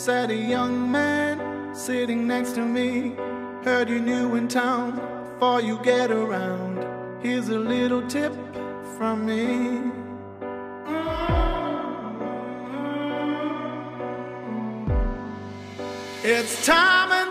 said a young man sitting next to me. Heard you new in town, before you get around, here's a little tip from me. It's time and